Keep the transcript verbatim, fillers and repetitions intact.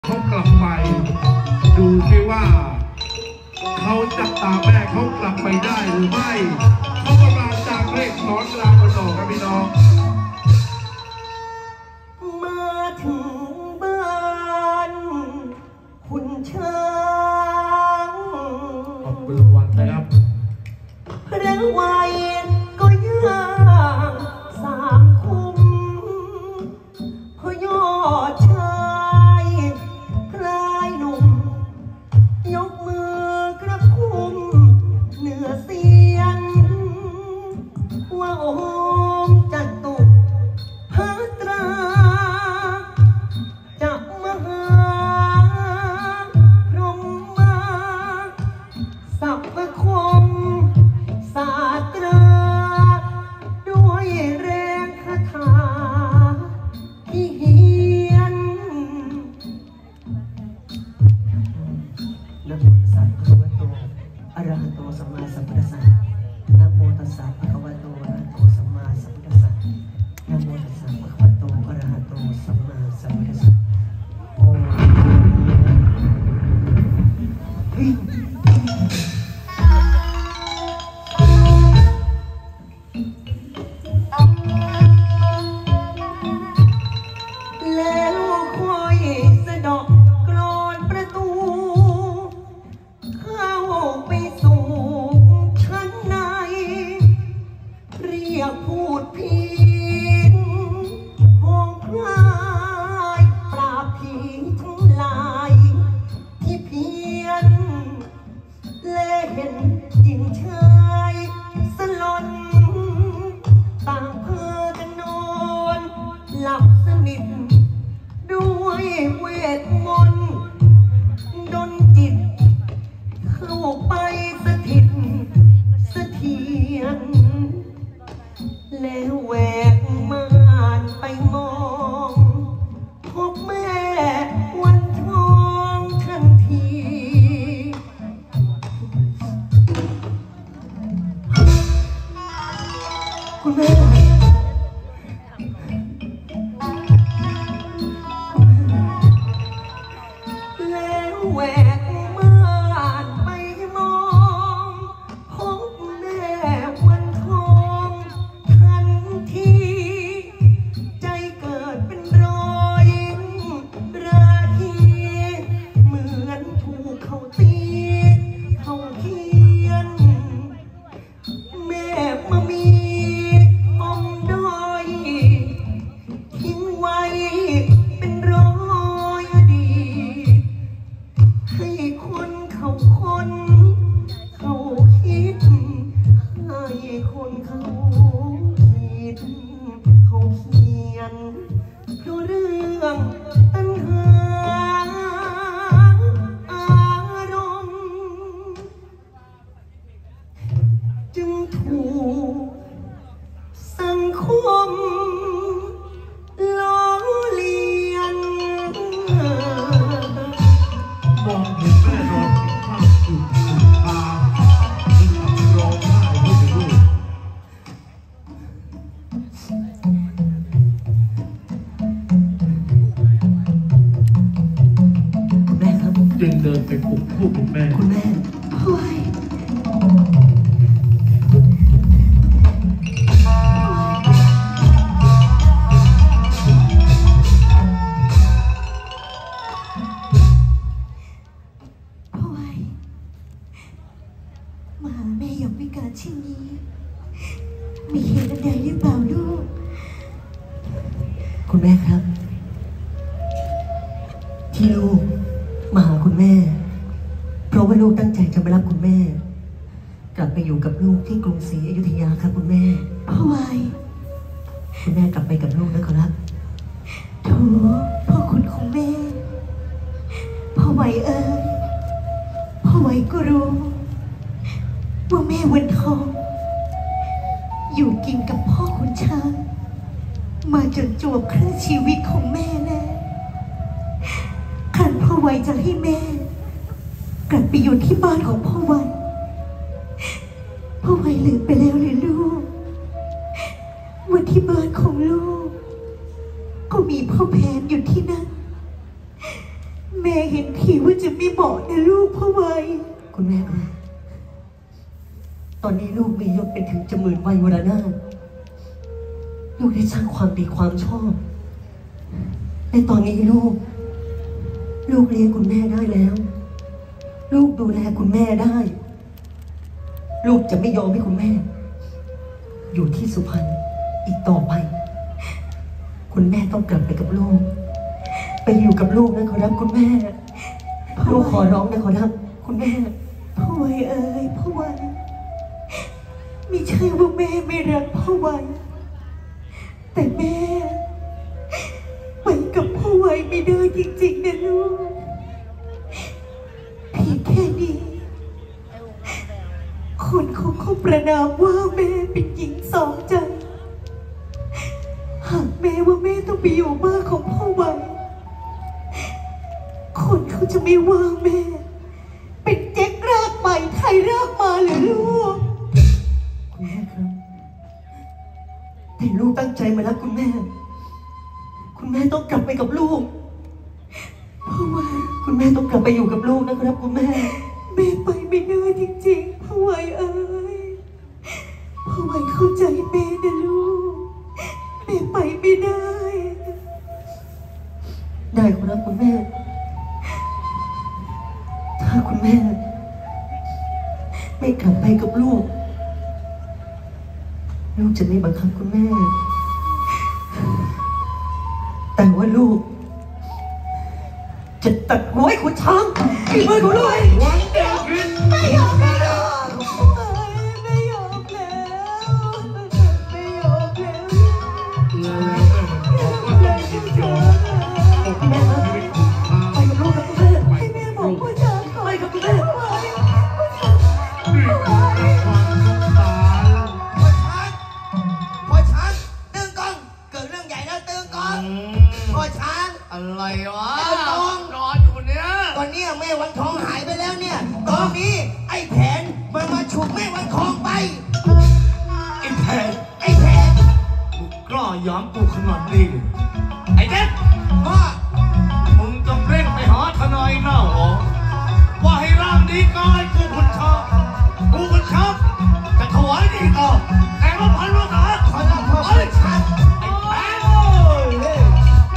เขากลับไปดูสิว่าเขาจับตาแม่เขากลับไปได้หรือไม่เขากำลังจากเลขสอนรามกันต่อครับพี่น้องมาถึงบ้านคุณช้างขอบคุณรางวัลนะครับพระวัยก็ย่างสามคุ้มพอยอดชายพลายหนุ่มยกมือกระพุ่มเหนือเสียงว่าโอมจัตุภัตราจะมหาพรหมาสัพพคมศาสตราด้วยแรงคาถาที่เฮียนนะโมตัสสะภะคะวะโตอะระหะโตสัมมาสัมพุทธัสสะนะโมตัสสะภะคะวะโตอะระหะโตสัมมาสัมพุทธัสสะนะโมตัสสะภะคะวะโตอะระหะโตสัมมาสัมพุทธัสสะโอ้แล้วค่อยสะดอกกลอนประตูเข้าไปสู่ชั้นในเรียกพูดผีห้องคลายปราบผีทั้งหลายที่เพียนและเห็นหญิงชายสลอนต่างเพื่อกันนอนหลับสนิทด้วยเวทมนต์ดลจิตเข้าไปสถิตเสถียรแล้วแหวกม่านไปมองพบแม่วันทองทันทีคุณแม่แล้วแหวกม่านไปมองพบแม่วันทองทันทีใจเกิดเป็นรอยราทีเหมือนถูกเขาตีเขาเคียนแม่มามีปมด้อยทิ้งไว้เป็นรอยอดีตให้คนเขาคนเขาคิดให้คนเขาคิดเขาเขียนเพราะเรื่องตัณหาอารมณ์จึงถูกสังคมล้อเลียนมองเห็นแม่นอนข้างสุดสุดตาร้องไห้พูดถึงลูกคุณแม่ครับจึงเดินไปปลุกผู้เป็นแม่คุณแม่โอ้ยพ่อไว้มาหาแม่อย่างวิการเช่นนี้มีเหตุใดหรือเปล่าลูกคุณแม่ครับที่ลูกมาหาคุณแม่เพราะว่าลูกตั้งใจจะมารับคุณแม่กลับไปอยู่กับลูกที่กรุงศรีอยุธยาครับคุณแม่พ่อไว้คุณแม่กลับไปกับลูกนะครับโถพ่อคุณของแม่พ่อไว้เอ๋ยพ่อไว้ก็รู้ว่าแม่วันทองอยู่กินกับพ่อคุณช้างมาจนจวบครึ่งชีวิตของแม่แน่ขันพ่อไว้จะให้แม่กลับไปอยู่ที่บ้านของพ่อไว้พ่อไว้ลืมไปแล้วเลยลูกว่าที่บ้านของลูกก็มีพ่อแผนอยู่ที่นั่นแม่เห็นทีว่าจะไม่เหมาะนะลูกพ่อไว้คุณแม่ครับตอนนี้ลูกมียศเป็นถึงจมื่นวัยวรนาถลูกได้สร้างความดีความชอบในตอนนี้ลูก ลูกเลี้ยงคุณแม่ได้แล้ว ลูกดูแลคุณแม่ได้ ลูกจะไม่ยอมให้คุณแม่ อยู่ที่สุพรรณอีกต่อไป คุณแม่ต้องกลับไปกับลูก ไปอยู่กับลูกนะขอรับคุณแม่ลูกขอร้องนะขอรับคุณแม่พ่อไว้เอ้ยพ่อไว้ไม่ใช่ว่าแม่ไม่รักพ่อไว้แต่แม่ไปกับพ่อไว้ไม่ได้จริงๆนะลูกเพียงแค่นี้คนเขาเขาประนามว่าแม่เป็นหญิงสองใจหากแม่ว่าแม่ต้องไปอยู่บ้านของพ่อไว้คนเขาจะไม่ว่าแม่เป็นเจ๊กรากใหม่ไทยรากมาหรือลูกคุณแม่ครับแต่ลูกตั้งใจมารับคุณแม่คุณแม่ต้องกลับไปกับลูกเพราะว่าคุณแม่ต้องกลับไปอยู่กับลูกนะครับคุณแม่แม่ไปไม่ได้จริงๆพ่อไว้เอ้ยพ่อไว้เข้าใจแม่นะลูกแม่ไปไม่ได้ได้ครับคุณแม่ถ้าคุณแม่ไม่กลับไปกับลูกลูกจะไม่บังคับคุณแม่แต่ว่าลูกจะตัดหัวให้คุณช้างอีกมือของลูกวันเดียวขึ้นไม่ยอมแล้วไม่ยอมแล้วไม่ยอมแล้วแม่ไปกับลูกกับคุณแม่ให้แม่บอกว่าจะไปกับคุณแม่อะไรวะตองรออยู่เนี่ยตอนนี้แม่วันทองหายไปแล้วเนี่ยตอนนี้ไอ้แผนมันมาฉุกแม่วันทองไปไอ้แผนไอ้แผนมึงกล้าย้ำกูขนาดนี้